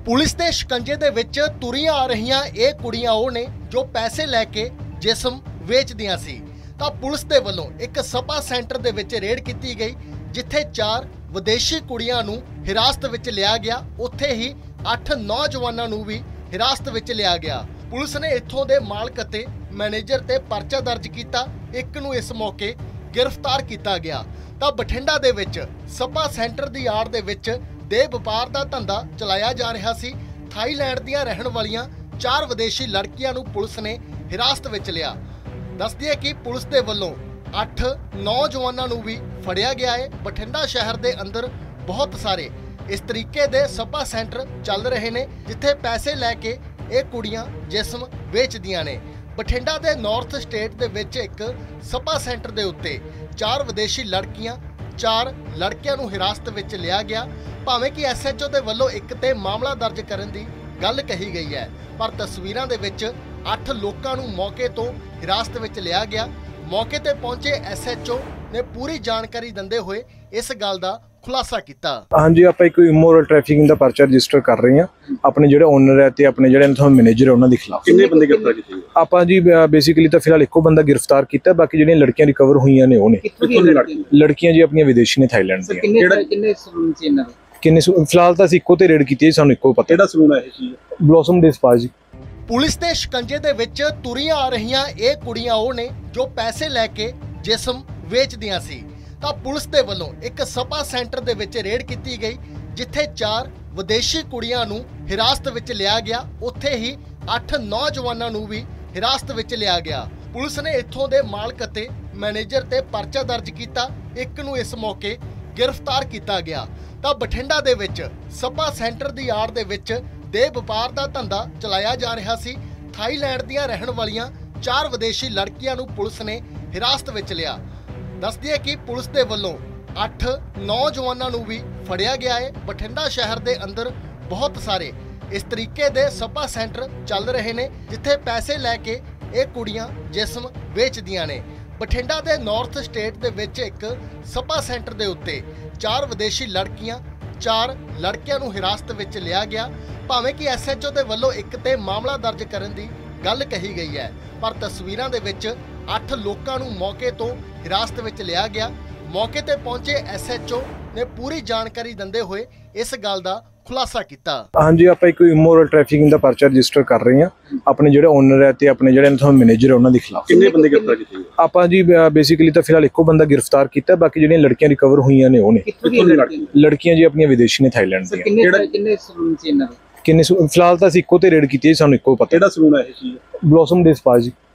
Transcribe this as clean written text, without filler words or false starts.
Police ਦੇ ਸ਼ਿਕੰਜੇ ਦੇ ਵਿੱਚ ਤੁਰੀਆਂ ਆ ਰਹੀਆਂ ਇਹ ਕੁੜੀਆਂ ਉਹ ਨੇ ਜੋ ਪੈਸੇ ਲੈ ਕੇ ਜਿਸਮ ਵੇਚਦੀਆਂ ਸੀ। ਤਾਂ ਪੁਲਿਸ ਦੇ ਵੱਲੋਂ ਇੱਕ ਸਪਾ ਸੈਂਟਰ ਦੇ ਵਿੱਚ ਰੇਡ ਕੀਤੀ ਗਈ, ਜਿੱਥੇ 4 ਵਿਦੇਸ਼ੀ ਕੁੜੀਆਂ ਨੂੰ ਹਿਰਾਸਤ ਵਿੱਚ ਲਿਆ ਗਿਆ। ਉੱਥੇ ਹੀ 8 ਨੌਜਵਾਨਾਂ ਨੂੰ ਵੀ ਹਿਰਾਸਤ ਵਿੱਚ ਲਿਆ ਗਿਆ। ਪੁਲਿਸ ਨੇ ਇੱਥੋਂ ਦੇ ਮਾਲਕ ਅਤੇ ਮੈਨੇਜਰ ਤੇ ਪਰਚਾ ਦਰਜ ਕੀਤਾ। ਇੱਕ ਨੂੰ ਇਸ ਮੌਕੇ ਗ੍ਰਿਫਤਾਰ ਕੀਤਾ ਗਿਆ। ਤਾਂ ਬਠਿੰਡਾ ਦੇ ਵਿੱਚ ਸਪਾ ਸੈਂਟਰ ਦੀ ਆੜ ਦੇ ਵਿੱਚ ਦੇ ਵਪਾਰ ਦਾ ਧੰਦਾ ਚਲਾਇਆ ਜਾ ਰਿਹਾ ਸੀ। ਥਾਈਲੈਂਡ ਦੀਆਂ ਰਹਿਣ ਵਾਲੀਆਂ 4 ਵਿਦੇਸ਼ੀ ਲੜਕੀਆਂ ਨੂੰ ਪੁਲਿਸ ਨੇ ਹਿਰਾਸਤ ਵਿੱਚ ਲਿਆ। ਦੱਸਦੀ ਹੈ ਕਿ ਪੁਲਿਸ ਦੇ ਵੱਲੋਂ 8 ਨੌਜਵਾਨਾਂ ਨੂੰ ਵੀ ਫੜਿਆ ਗਿਆ ਹੈ। ਬਠਿੰਡਾ ਸ਼ਹਿਰ ਦੇ ਅੰਦਰ ਬਹੁਤ ਸਾਰੇ ਇਸ ਤਰੀਕੇ ਦੇ ਸਪਾ ਸੈਂਟਰ ਚੱਲ ਰਹੇ ਨੇ, ਜਿੱਥੇ ਪੈਸੇ ਲੈ ਕੇ ਇਹ ਕੁੜੀਆਂ ਜਿਸਮ ਵੇਚਦੀਆਂ ਨੇ। ਬਠਿੰਡਾ ਦੇ ਨਾਰਥ ਸਟੇਟ ਦੇ ਵਿੱਚ ਇੱਕ ਸਪਾ ਸੈਂਟਰ ਦੇ ਉੱਤੇ 4 ਵਿਦੇਸ਼ੀ ਲੜਕੀਆਂ 4 ਲੜਕਿਆਂ ਨੂੰ ਹਿਰਾਸਤ ਵਿੱਚ ਲਿਆ ਗਿਆ। ਭਾਵੇਂ ਕਿ ਐਸਐਚਓ ਦੇ ਵੱਲੋਂ ਇੱਕ ਤੇ ਮਾਮਲਾ ਦਰਜ ਕਰਨ ਦੀ ਗੱਲ ਕਹੀ ਗਈ ਹੈ, ਪਰ ਤਸਵੀਰਾਂ ਦੇ ਵਿੱਚ 8 ਲੋਕਾਂ ਨੂੰ ਮੌਕੇ ਤੋਂ ਹਿਰਾਸਤ ਵਿੱਚ ਲਿਆ ਗਿਆ। ਮੌਕੇ ਤੇ ਪਹੁੰਚੇ ਐਸਐਚਓ ਨੇ ਪੂਰੀ ਜਾਣਕਾਰੀ ਦਿੰਦੇ ਹੋਏ ਇਸ ਗੱਲ ਦਾ ਖੁਲਾਸਾ ਕੀਤਾ। ਹਾਂਜੀ, ਆਪਾਂ ਇੱਕ ਇਮੋਰਲ ਟ੍ਰੈਫਿਕਿੰਗ ਦਾ ਪਰਚਾ ਰਜਿਸਟਰ ਕਰ ਰਹੇ ਹਾਂ। ਆਪਣੇ ਜਿਹੜੇ ਓਨਰ ਹੈ ਤੇ ਆਪਣੇ ਜਿਹੜੇ ਮੈਨੇਜਰ ਹੈ ਉਹਨਾਂ ਦੇ ਖਿਲਾਫ। ਕਿੰਨੇ ਬੰਦੇ ਗ੍ਰਿਫਤਾਰ ਕੀਤੇ? ਆਪਾਂ ਜੀ ਬੇਸਿਕਲੀ ਤਾਂ ਫਿਲਹਾਲ ਇੱਕੋ ਬੰਦਾ ਗ੍ਰਿਫਤਾਰ ਕੀਤਾ, ਬਾਕੀ ਜਿਹੜੀਆਂ ਲੜਕੀਆਂ ਰਿਕਵਰ ਹੋਈਆਂ ਨੇ ਉਹ ਨੇ। ਲੜਕੀਆਂ ਜੀ ਆਪਣੀਆਂ ਵਿਦੇਸ਼ੀ ਨੇ, ਥਾਈਲੈਂਡ ਦੀਆਂ। ਕਿੰਨੇ ਫਿਲਹਾਲ ਤਾਂ ਅਸੀਂ ਇੱਕੋ ਤੇ ਰੇਡ ਕੀਤੀ ਹੈ, ਸਾਨੂੰ ਇੱਕੋ ਪਤਾ। ਕਿਹੜਾ ਸਲੂਨ ਹੈ ਇਹ ਚੀਜ਼? ਬਲੌਸਮ ਦੇ ਸਪਾ ਜੀ। ਪੁਲਿਸ ਦੇ ਸ਼ਿਕੰਜੇ ਦੇ ਵਿੱਚ ਤੁਰੀਆਂ ਆ ਰਹੀਆਂ ਇਹ ਕੁੜੀਆਂ ਉਹ ਨੇ ਜੋ ਪੈਸੇ ਲੈ ਕੇ ਜਿਸਮ ਵੇਚਦੀਆਂ ਸੀ। ਤਾਂ ਪੁਲਿਸ ਦੇ ਵੱਲੋਂ ਇੱਕ ਸਪਾ ਸੈਂਟਰ ਦੇ ਵਿੱਚ ਰੇਡ ਕੀਤੀ ਗਈ, ਜਿੱਥੇ 4 ਵਿਦੇਸ਼ੀ ਕੁੜੀਆਂ ਨੂੰ ਹਿਰਾਸਤ ਵਿੱਚ ਲਿਆ ਗਿਆ। ਉੱਥੇ ਹੀ 8 ਨੌਜਵਾਨਾਂ ਨੂੰ ਵੀ ਹਿਰਾਸਤ ਵਿੱਚ ਲਿਆ ਗਿਆ। ਪੁਲਿਸ ਨੇ ਇੱਥੋਂ ਦੇ ਮਾਲਕ ਅਤੇ ਮੈਨੇਜਰ ਤੇ ਪਰਚਾ ਦਰਜ ਕੀਤਾ। ਇੱਕ ਨੂੰ ਇਸ ਮੌਕੇ ਗ੍ਰਿਫਤਾਰ ਕੀਤਾ ਗਿਆ। ਤਾਂ ਬਠਿੰਡਾ ਦੇ ਵਿੱਚ ਸਪਾ ਸੈਂਟਰ ਦੀ ਆੜ ਦੇ ਵਿੱਚ ਦੇ ਵਪਾਰ ਦਾ ਧੰਦਾ ਚਲਾਇਆ ਜਾ ਰਿਹਾ ਸੀ। ਥਾਈਲੈਂਡ ਦੀਆਂ ਰਹਿਣ ਵਾਲੀਆਂ 4 ਵਿਦੇਸ਼ੀ ਲੜਕੀਆਂ ਨੂੰ ਪੁਲਿਸ ਨੇ ਹਿਰਾਸਤ ਵਿੱਚ ਲਿਆ। ਦੱਸਦੀ ਹੈ ਕਿ ਪੁਲਿਸ ਦੇ ਵੱਲੋਂ 8 ਨੌਜਵਾਨਾਂ ਨੂੰ ਵੀ ਫੜਿਆ ਗਿਆ ਹੈ। ਬਠਿੰਡਾ ਸ਼ਹਿਰ ਦੇ ਅੰਦਰ ਬਹੁਤ ਸਾਰੇ ਇਸ ਤਰੀਕੇ ਦੇ ਸਪਾ ਸੈਂਟਰ ਚੱਲ ਰਹੇ ਨੇ, ਜਿੱਥੇ ਪੈਸੇ ਲੈ ਕੇ ਇਹ ਕੁੜੀਆਂ ਜਿਸਮ ਵੇਚਦੀਆਂ ਨੇ। ਬਠਿੰਡਾ ਦੇ ਨਾਰਥ ਸਟੇਟ ਦੇ ਵਿੱਚ ਇੱਕ ਸਪਾ ਸੈਂਟਰ ਦੇ ਉੱਤੇ 4 ਵਿਦੇਸ਼ੀ ਲੜਕੀਆਂ 4 ਲੜਕਿਆਂ ਨੂੰ ਹਿਰਾਸਤ ਵਿੱਚ ਲਿਆ ਗਿਆ। ਭਾਵੇਂ ਕਿ ਐਸਐਚਓ ਦੇ ਵੱਲੋਂ ਇੱਕ ਤੇ ਮਾਮਲਾ ਦਰਜ ਕਰਨ ਦੀ ਗੱਲ ਕਹੀ ਗਈ ਹੈ, ਪਰ ਤਸਵੀਰਾਂ ਦੇ ਵਿੱਚ 8 ਲੋਕਾਂ ਨੂੰ ਮੌਕੇ ਤੋਂ ਹਿਰਾਸਤ ਵਿੱਚ ਲਿਆ ਗਿਆ। ਮੌਕੇ ਤੇ ਪਹੁੰਚੇ ਐਸਐਚਓ ਨੇ ਪੂਰੀ ਜਾਣਕਾਰੀ ਦਿੰਦੇ ਹੋਏ ਇਸ ਗੱਲ ਦਾ ਖੁਲਾਸਾ ਕੀਤਾ। ਹਾਂਜੀ, ਆਪਾਂ ਇੱਕ ਇਮੋਰਲ ਟ੍ਰੈਫਿਕਿੰਗ ਦਾ ਪਰਚਾ ਰਜਿਸਟਰ ਕਰ ਰਹੇ ਹਾਂ। ਆਪਣੇ ਜਿਹੜੇ ਓਨਰ ਹੈ ਤੇ ਆਪਣੇ ਜਿਹੜੇ ਮੈਨੇਜਰ ਹੈ ਉਹਨਾਂ ਦੇ ਖਿਲਾਫ। ਕਿੰਨੇ ਬੰਦੇ ਗ੍ਰਿਫਤਾਰ ਕੀਤੇ? ਆਪਾਂ ਜੀ ਬੇਸਿਕਲੀ ਤਾਂ ਫਿਲਹਾਲ ਇੱਕੋ ਬੰਦਾ ਗ੍ਰਿਫਤਾਰ ਕੀਤਾ, ਬਾਕੀ ਜਿਹੜੀਆਂ ਲੜਕੀਆਂ ਰਿਕਵਰ ਹੋਈਆਂ ਨੇ ਉਹ ਨੇ। ਲੜਕੀਆਂ ਜੀ ਆਪਣੀਆਂ ਵਿਦੇਸ਼ੀ ਨੇ, ਥਾਈਲੈਂਡ ਦੀਆਂ। ਕਿੰਨੇ ਫਿਲਹਾਲ ਤਾਂ ਅਸੀਂ ਇੱਕੋ ਤੇ ਰੇਡ ਕੀਤੀ ਹੈ, ਸਾਨੂੰ ਇੱਕੋ ਪਤਾ। ਕਿਹੜਾ ਸਲੂਨ ਹੈ ਇਹ ਚੀਜ਼? ਬਲੌਸਮ ਦੇ ਸਪਾ ਜੀ।